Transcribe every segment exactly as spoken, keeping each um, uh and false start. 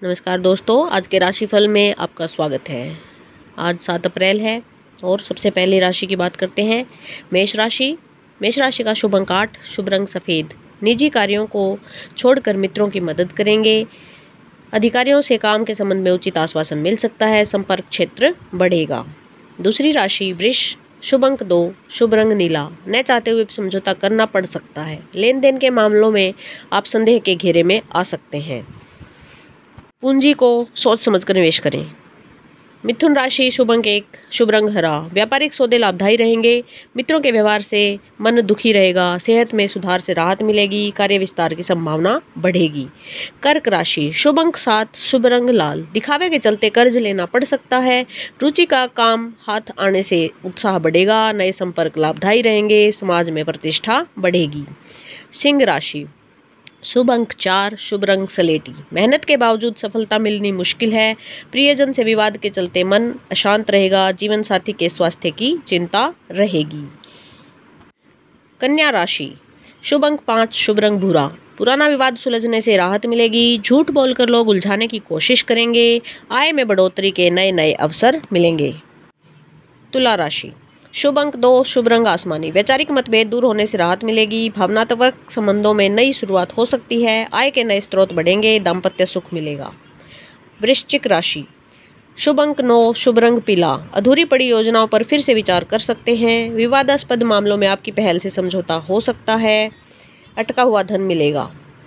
नमस्कार दोस्तों, आज के राशिफल में आपका स्वागत है। आज सात अप्रैल है और सबसे पहले राशि की बात करते हैं। मेष राशि। मेष राशि का शुभ अंक आठ, शुभ रंग सफ़ेद। निजी कार्यों को छोड़कर मित्रों की मदद करेंगे। अधिकारियों से काम के संबंध में उचित आश्वासन मिल सकता है। संपर्क क्षेत्र बढ़ेगा। दूसरी राशि वृष। शुभ अंक दो, शुभ रंग नीला। न चाहते हुए समझौता करना पड़ सकता है। लेन देन के मामलों में आप संदेह के घेरे में आ सकते हैं। पूंजी को सोच समझकर निवेश करें। मिथुन राशि। शुभ अंक एक, शुभ रंग हरा। व्यापारिक सौदे लाभदायी रहेंगे। मित्रों के व्यवहार से मन दुखी रहेगा। सेहत में सुधार से राहत मिलेगी। कार्य विस्तार की संभावना बढ़ेगी। कर्क राशि। शुभ अंक सात, शुभ रंग लाल। दिखावे के चलते कर्ज लेना पड़ सकता है। रुचि का काम हाथ आने से उत्साह बढ़ेगा। नए संपर्क लाभदायी रहेंगे। समाज में प्रतिष्ठा बढ़ेगी। सिंह राशि। शुभ अंक चार, शुभ रंग सलेटी। मेहनत के बावजूद सफलता मिलनी मुश्किल है। प्रियजन से विवाद के चलते मन अशांत रहेगा। जीवन साथी के स्वास्थ्य की चिंता रहेगी। कन्या राशि। शुभ अंक पाँच, शुभ रंग भूरा। पुराना विवाद सुलझने से राहत मिलेगी। झूठ बोलकर लोग उलझाने की कोशिश करेंगे। आय में बढ़ोतरी के नए नए अवसर मिलेंगे। तुला राशि। शुभ अंक दो, शुभ रंग आसमानी। वैचारिक मतभेद दूर होने से राहत मिलेगी। भावनात्मक संबंधों में नई शुरुआत हो सकती है। आय के नए स्रोत बढ़ेंगे। दाम्पत्य सुख मिलेगा। वृश्चिक राशि। शुभ अंक नौ, शुभ रंग पीला। अधूरी पड़ी योजनाओं पर फिर से विचार कर सकते हैं। विवादास्पद मामलों में आपकी पहल से समझौता हो सकता है। अटका हुआ धन मिलेगा।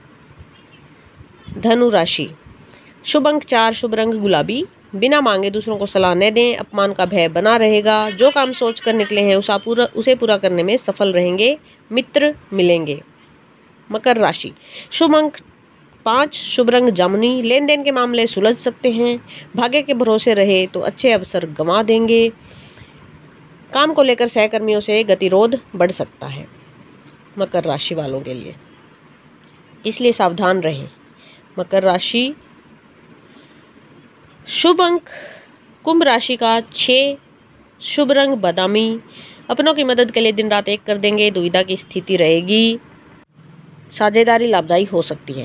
धनु राशि। शुभ अंक चार, शुभ रंग गुलाबी। बिना मांगे दूसरों को सलाह न दें। अपमान का भय बना रहेगा। जो काम सोच कर निकले हैं उसा पूरा उसे पूरा करने में सफल रहेंगे। मित्र मिलेंगे। मकर राशि। शुभ अंक पाँच, शुभ रंग जामुनी। लेन देन के मामले सुलझ सकते हैं। भाग्य के भरोसे रहे तो अच्छे अवसर गंवा देंगे। काम को लेकर सहकर्मियों से गतिरोध बढ़ सकता है मकर राशि वालों के लिए, इसलिए सावधान रहें। मकर राशि। शुभ अंक कुंभ राशि का छः, शुभ रंग बादामी। अपनों की मदद के लिए दिन रात एक कर देंगे। दुविधा की स्थिति रहेगी। साझेदारी लाभदायी हो सकती है।